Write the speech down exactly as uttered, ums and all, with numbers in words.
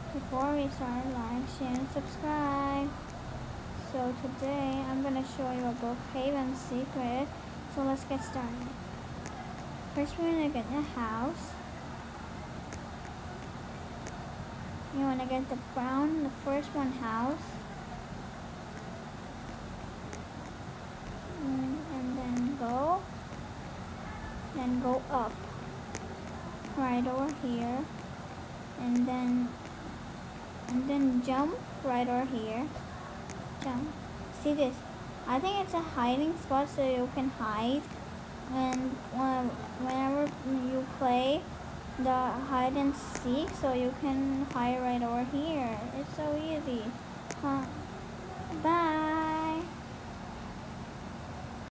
Before we start, like, share, and subscribe. So today I'm gonna show you a book, Haven Secret. So let's get started. First we're gonna get a house. You wanna get the brown, the first one house. Mm, and then go. Then go up. Right over here. And then and then jump right over here. Jump. See this? I think it's a hiding spot so you can hide. And uh, whenever you play the hide and seek, so you can hide right over here. It's so easy. Huh. Bye.